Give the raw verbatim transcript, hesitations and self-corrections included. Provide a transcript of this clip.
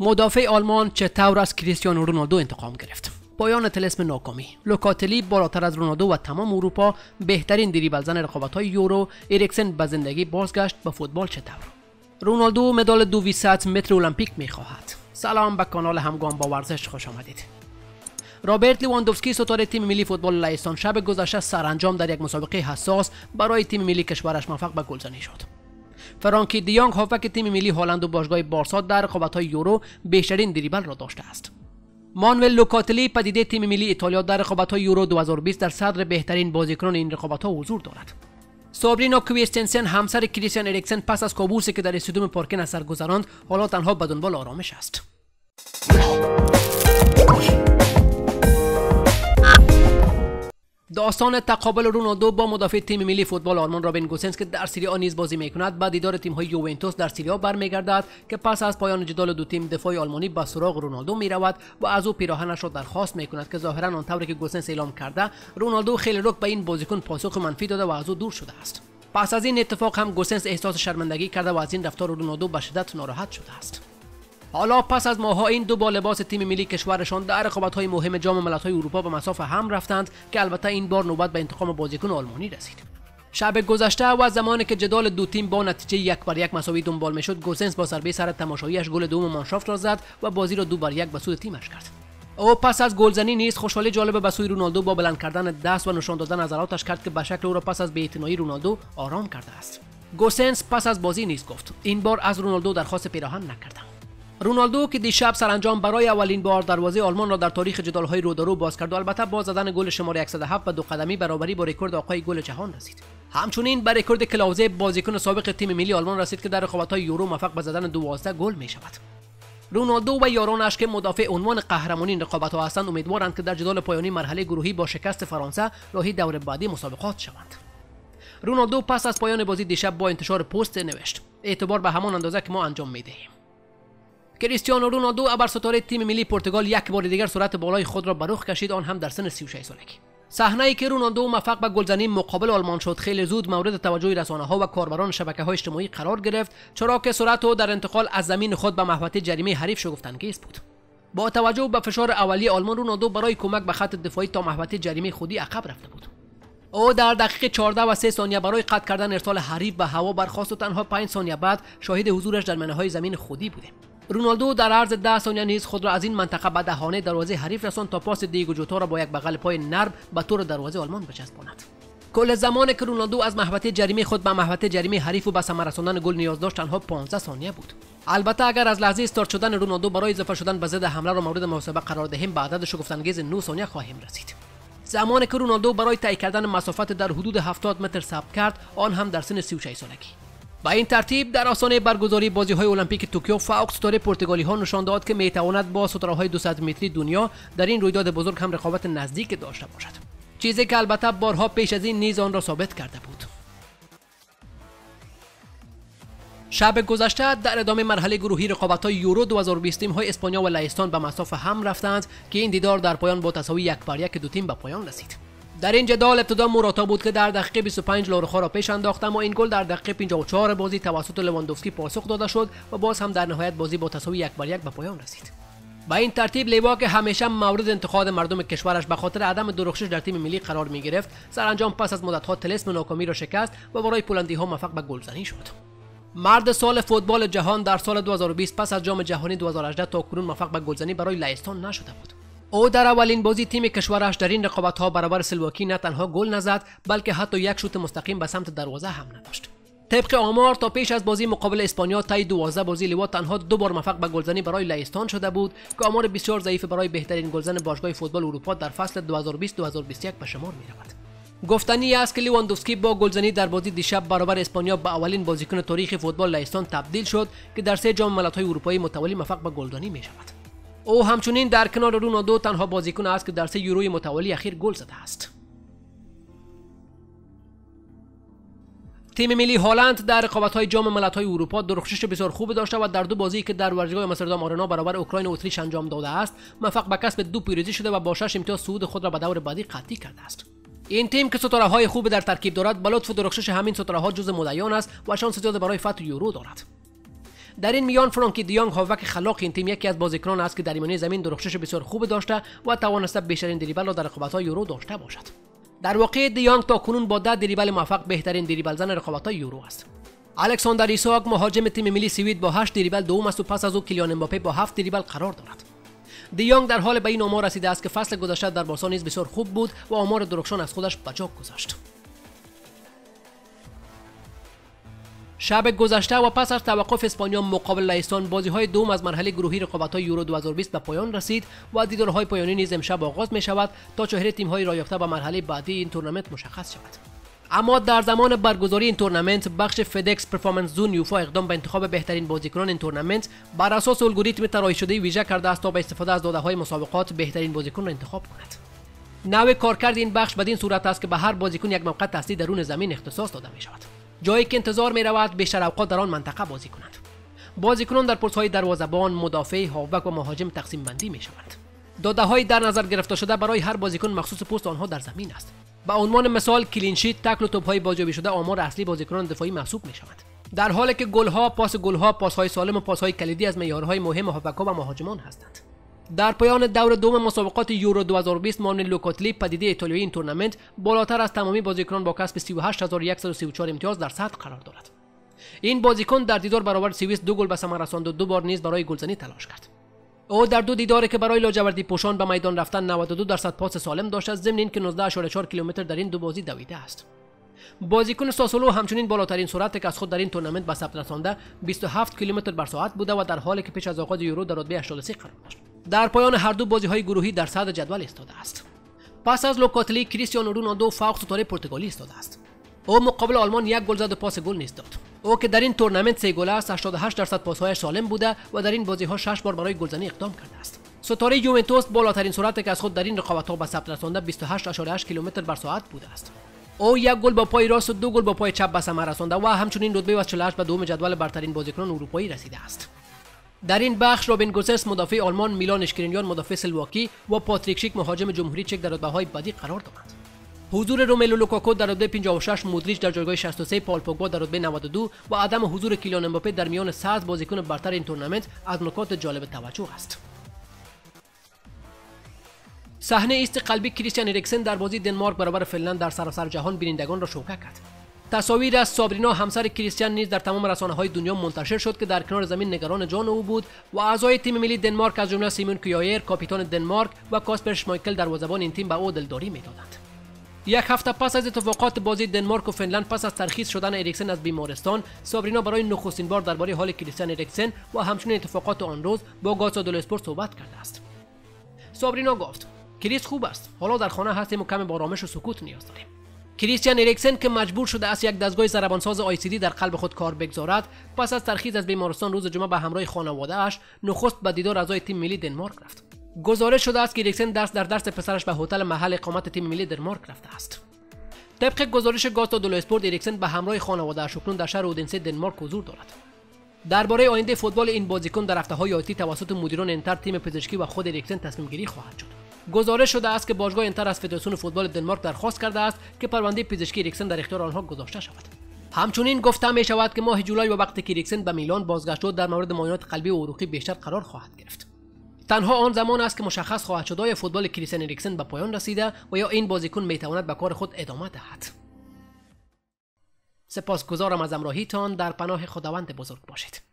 مدافع آلمان چطور از کریستیانو رونالدو انتقام گرفت. پایان طلسم ناکامی. لوکاتلی بالاتر از رونالدو و تمام اروپا بهترین دریبل زن رقابت‌های یورو. اریکسن به زندگی بازگشت به فوتبال چطور. رونالدو مدال دویست متر المپیک می‌خواهد. سلام به کانال همگام با ورزش خوش آمدید. رابرت لیواندوفسکی ستاره تیم ملی فوتبال لهستان شب گذشته سرانجام در یک مسابقه حساس برای تیم ملی کشورش موفق به گلزنی شد. فرانکی دیانگ هافبک تیم ملی هلند و باشگاه بارسا در رقابت‌های یورو بیشترین دریبل را داشته است. مانوئل لوکاتلی پدیده تیم ملی ایتالیا در رقابت‌های یورو دو هزار و بیست در صدر بهترین بازیکنان این رقابت‌ها حضور دارد. سابرینا کویستنسن همسر کریستیان اریکسن پس از کابوسی که در استادیوم پارکن از سر گذراند حالا تنها به دنبال آرامش است. داستان تقابل رونالدو با مدافع تیم ملی فوتبال آلمان رابین گوسنس که در سری آ نیز بازی میکند با دیدار تیم‌های یوونتوس در سری آ برمیگردد که پس از پایان جدال دو تیم دفاع آلمانی به سراغ رونالدو میرود و از او پیراهنش را درخواست میکند که ظاهرا آنطوری که گوسنس اعلام کرده رونالدو خیلی رک به این بازیکن پاسخ منفی داده و از او دور شده است. پس از این اتفاق هم گوسنس احساس شرمندگی کرده و از این رفتار رونالدو به شدت ناراحت شده است. حالا پس از ماه‌ها این دو با لباس تیم ملی کشورشان در رقابت‌های مهم جام ملت‌های اروپا به مساف هم رفتند که البته این بار نوبت به انتقام بازیکن آلمانی رسید. شب گذشته و زمانی که جدال دو تیم با نتیجه یک بر یک مساوی دنبال میشد، گوسنس با ضربه سر تماشاییش گل دوم مانشافت را زد و بازی را دو بر یک به سود تیمش کرد. او پس از گلزنی نیز خوشحالی جالب به سوی رونالدو با بلند کردن دست و نشان دادن عضلاتش کرد که به شکل او را پس از بی‌اعتنایی رونالدو آرام کرده است. گوسنس پس از بازی نیز گفت این بار از رونالدو درخواست پیراهن نکردم. رونالدو که دیشب سرانجام برای اولین بار دروازه آلمان را در تاریخ جدال‌های رودارو باز کرد و البته با زدن گل شماره صد و هفت به دو قدمی برابری با رکورد آقای گل جهان رسید. همچنین به رکورد کلاوزه بازیکن سابق تیم ملی آلمان رسید که در رقابت‌های یورو موفق به زدن دوازده گل می‌شود. رونالدو و یارانش که مدافع عنوان قهرمانی این رقابت‌ها هستند امیدوارند که در جدال پایانی مرحله گروهی با شکست فرانسه راهی دور بعدی مسابقات شوند. رونالدو پس از پایان بازی دیشب با انتشار پست نوشت: اعتبار به همان اندازه که ما انجام می‌دهیم. کریستیانو رونالدو ابرستاره تیم ملی پرتغال یک بار دیگر سرعت بالای خود را به رخ کشید، آن هم در سن سی و شش سالگی. صحنه‌ای که رونالدو موفق به گلزنی مقابل آلمان شد خیلی زود مورد توجه رسانه‌ها و کاربران شبکه‌های اجتماعی قرار گرفت، چرا که سرعت او در انتقال از زمین خود به محوطه جریمه حریف شگفت‌انگیز بود. با توجه به فشار اولیه آلمان، رونالدو برای کمک به خط دفاعی تا محوطه جریمه خودی عقب رفته بود. او در دقیقه چهارده و سه ثانیه برای قطع کردن ارسال حریف به هوا برخاست و تنها پنج ثانیه بعد شاهد حضورش در منحهای زمین خودی بوده. رونالدو در عرض ده ثانیه نیز خود را از این منطقه به دهانه دروازه حریف رساند تا پاس دیگو جوتا را با یک بغل پای نرم به طور دروازه آلمان بچسباند. کل زمانی که رونالدو از محوطه جریمه خود به محوطه جریمه حریف و به ثمر رساندن گل نیاز داشت تنها پانزده ثانیه بود. البته اگر از لحظه استارت شدن رونالدو برای اضافه شدن به ضد حمله را مورد محاسبه قرار دهیم به عدد شگفت‌انگیز نه ثانیه خواهیم رسید. زمانی که رونالدو برای طی کردن مسافت در حدود هفتاد متر صبر کرد، آن هم در سن سی و شش سالگی. با این ترتیب در آستانه برگزاری بازی‌های المپیک توکیو فوق ستاره پرتغالی ها نشان داد که میتواند با ستاره‌های دویست متری دنیا در این رویداد بزرگ هم رقابت نزدیک داشته باشد، چیزی که البته بارها پیش از این نیز آن را ثابت کرده بود. شب گذشته در ادامه مرحله گروهی رقابت‌های یورو دو هزار و بیست تیم‌های اسپانیا و لهستان به مساف هم رفتند که این دیدار در پایان با تساوی یک بر یک دو تیم به پایان رسید. در این جدال ابتدا موراتا بود که در دقیقه بیست و پنج لاروخا را پیش انداخت، اما این گل در دقیقه پنجاه و چهار بازی توسط لواندوفسکی پاسخ داده شد و باز هم در نهایت بازی با تساوی یک بر یک به پایان رسید. با این ترتیب لیوا که همیشه مورد انتقاد مردم کشورش به خاطر عدم درخشش در تیم ملی قرار می گرفت، سرانجام پس از مدت‌ها طلسم ناکامی را شکست و برای پولندی‌ها موفق به گلزنی شد. مرد سال فوتبال جهان در سال دو هزار و بیست پس از جام جهانی دو هزار و هجده تا کنون موفق به گلزنی برای لهستان نشده بود. او در اولین بازی تیم کشورش در این رقابت‌ها برابر سلواکی نه تنها گل نزد، بلکه حتی یک شوت مستقیم به سمت دروازه هم نداشت. طبق آمار تا پیش از بازی مقابل اسپانیا طی دوازده بازی لیوا تنها دو بار موفق به گلزنی برای لهستان شده بود که آمار بسیار ضعیف برای بهترین گلزن باشگاه فوتبال اروپا در فصل دو هزار و بیست دو هزار و بیست و یک به شمار می‌رود. گفتنی است که لیواندوفسکی با گلزنی در بازی دیشب برابر اسپانیا به اولین بازیکن تاریخ فوتبال لهستان تبدیل شد که در سه جام ملت‌های اروپایی متوالی موفق به گلزنی می‌شود. او همچنین در کنار رونالدو تنها بازیکن است که در سه یوروی متوالی اخیر گل زده است. تیم ملی هلند در رقابت‌های جام ملت‌های اروپا درخشش بسیار خوب داشته و در دو بازی که در ورزشگاه آمستردام آرنا برابر اوکراین و اتریش انجام داده است، موفق به کسب دو پیروزی شده و با شش امتیاز صعود خود را به دور بعدی قطعی کرده است. این تیم که ستاره‌های خوب در ترکیب دارد، به لطف و درخشش همین ستاره‌ها جزو مدعیان است و شانس زیاد برای فتح یورو دارد. در این میان فرانکی دیونگ هافبک خلاق این تیم یکی از بازیکنان است که در میانه زمین درخشش بسیار خوب داشته و توانسته بیشترین دریبل را در رقابت‌های یورو داشته باشد. در واقع دیونگ تا کنون با ده دریبل موفق بهترین دریبل زن رقابت‌های یورو است. الکساندر ایساک مهاجم تیم ملی سوئد با هشت دریبل دوم است و پس از او کیلیان امباپه با هفت دریبل قرار دارد. دیونگ در حال به این آمار رسیده است که فصل گذشته در بارسا نیز بسیار خوب بود و آمار درخشان از خودش به جا گذاشت. شب گذشته و پس از توقف اسپانیا مقابل لهستان بازی‌های دوم از مرحله گروهی رقابت‌های یورو دو هزار و بیست به پایان رسید و دیدارهای پایانی نیز امشب آغاز می‌شود تا چهره تیم‌های رایافته به مرحله بعدی این تورنمنت مشخص شود. اما در زمان برگزاری این تورنمنت بخش فدکس پرفورمنس زون یوفا اقدام به انتخاب بهترین بازیکنان این تورنمنت بر اساس الگوریتم طراحی شده ویژه کرده است تا با استفاده از داده‌های مسابقات بهترین بازیکن را انتخاب کند. نوع کارکرد این بخش بدین صورت است که به هر بازیکن یک موقع تحصیلی درون زمین اختصاص داده می‌شود. جایی که انتظار می رود بیشتر اوقات در آن منطقه بازی کنند. بازیکنان در پست‌های دروازه‌بان، مدافع، هافبک و مهاجم تقسیم بندی می شوند. داده‌های در نظر گرفته شده برای هر بازیکن مخصوص پست آنها در زمین است. به عنوان مثال کلین شیت، تکل و توپ‌های بازیابی شده آمار اصلی بازیکنان دفاعی محسوب می شوند. در حالی که گل‌ها، پاس گل‌ها، پاس‌های سالم و پاس‌های کلیدی از معیارهای مهم هافبک‌ها و مهاجمان هستند. در پایان دور دوم مسابقات یورو دو هزار و بیست مانوئل لوکاتلی پدیده ایتالیایی این تورنمنت بالاتر از تمامی بازیکنان با کسب سی و هشت هزار و صد و سی و چهار امتیاز در صدر قرار دارد. این بازیکن در دیدار برابر سوئیس دو گل به ثمر رساند و دو بار نیز برای گلزنی تلاش کرد. او در دو دیداری که برای لاجوردی پوشان به میدان رفتن نود و دو درصد پاس سالم داشت است، ضمن اینکه نوزده ممیز چهار کیلومتر در این دو بازی دویده است. بازیکن ساسولو همچنین بالاترین سرعت که از خود در این تورنمنت به ثبت رسانده بیست و هفت کیلومتر بر ساعت بوده و در حالی که پیش از آغاز یورو در رتبه هشتاد و سه قرار داشت. در پایان هر دو بازی‌های گروهی در صدر جدول ایستاده است. پس از لوکاتلی کریستیانو رونالدو فوق ستاره پرتغالی ایستاده است. او مقابل آلمان یک گل زد و پاس گل نیز داد. او که در این تورنمنت سه گل است، هشتاد و هشت درصد پاس‌های سالم بوده و در این بازی‌ها شش بار برای گلزنی اقدام کرده است. ستاره یوونتوس بالاترین سرعت که از خود در این رقابت‌ها به ثبت رسانده بیست و هشت ممیز هشت کیلومتر بر ساعت بوده است. او یک گل با پای راست و دو گل با پای چپ به ثمر رسانده و همچنین رتبه از چهل و هشت به دوم جدول برترین بازیکنان اروپایی رسیده است. در این بخش رابین گوسنس مدافع آلمان، میلان اشکرینیان مدافع سلواکی و پاتریک شیک مهاجم جمهوری چک در رتبه‌های بعدی قرار دارند. حضور روملو لوکاکو در رتبه پنجاه و شش، مودریچ در جایگاه شصت و سه، پال پوگبا در رتبه نود و دو و عدم حضور کیلیان امباپه در میان صد بازیکن برتر این تورنمنت از نکات جالب توجه است. صحنه ایست قلبی کریستیان اریکسن در بازی دنمارک برابر فنلند در سراسر جهان بینندگان را شوکه کرد. تصاویر از سابرینا همسر کریستیان نیز در تمام رسانه‌های دنیا منتشر شد که در کنار زمین نگران جان او بود و اعضای تیم ملی دنمارک از جمله سیمون کیایر کاپیتان دنمارک و کاسپر شمایکل دروازه‌بان این تیم به او دلداری می‌دادند. یک هفته پس از اتفاقات بازی دنمارک و فنلند پس از ترخیص شدن اریکسن از بیمارستان، سابرینا برای نخستین بار درباره حال کریستیان اریکسن و همچنین اتفاقات آن روز با گازا دل اسپورت صحبت کرده است. سابرینا گفت: کریس خوب است. حالا در خانه هستیم و کمی با آرامش و سکوت نیاز داریم. کریستیان اریکسن که مجبور شده است یک دستگاه ضربانساز آی سی دی در قلب خود کار بگذارد، پس از ترخیص از بیمارستان روز جمعه به همراه خانواده اش نخست به دیدار اعضای تیم ملی دنمارک رفت. گزارش شده است که اریکسن درس در درس پسرش به هتل محل اقامت تیم ملی دنمارک رفته است. طبق گزارش گازا دل اسپورت اریکسن به همراه خانواده اش اکنون در شهر اودنسه دنمارک حضور دارد. درباره آینده فوتبال این بازیکن در هفته‌های آتی توسط مدیران انتر، تیم پزشکی و خود اریکسن تصمیم گیری خواهد شد. گزارش شده است که باشگاه انتر از فدراسیون فوتبال دنمارک درخواست کرده است که پرونده پزشکی اریکسن در اختیار آنها گذاشته شود. همچنین گفته می شود که ماه جولای و وقتی که اریکسن به میلان بازگشت شد در مورد معاینات قلبی و عروقی بیشتر قرار خواهد گرفت. تنها آن زمان است که مشخص خواهد شد آیا فوتبال کریستیان اریکسن به پایان رسیده و یا این بازیکن می تواند به کار خود ادامه دهد. سپاسگزارم از همراهیتان. در پناه خداوند بزرگ باشید.